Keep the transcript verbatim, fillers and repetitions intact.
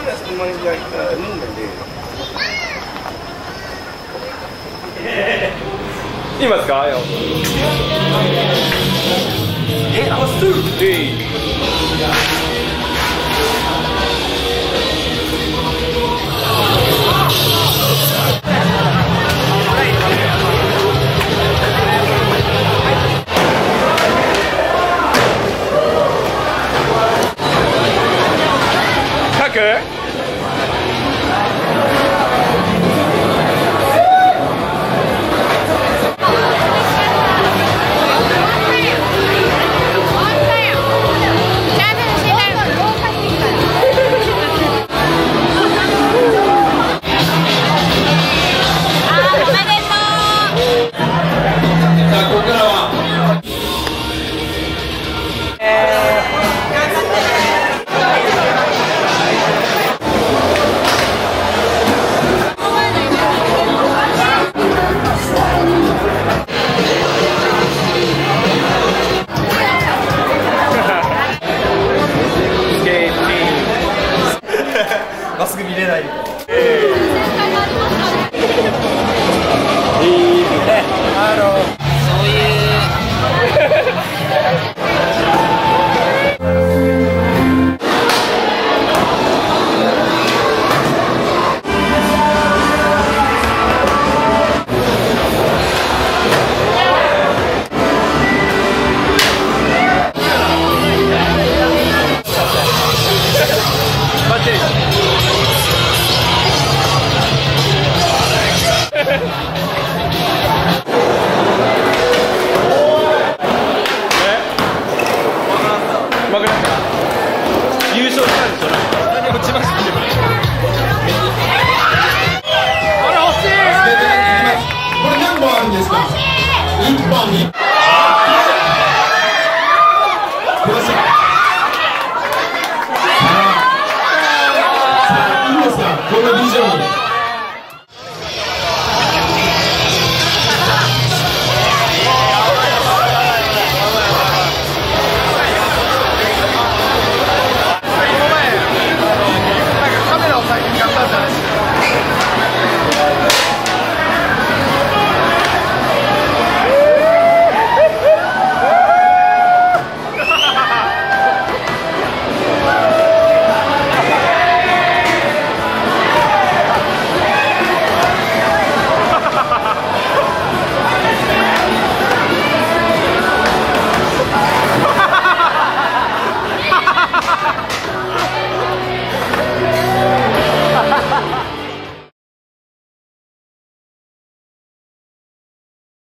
Yes, money like uh, Newman did. いますか？よ。 え、あ、スー。 えい。書く？ まっすぐ見れない。 いいね。あのそういう。 バッチリ。負けなかった。優勝したんでしょ。何も一番好きで。あら惜しい。 これ何本あるんですか？一本に。ください。さあ、さあいいですか？このビジョン。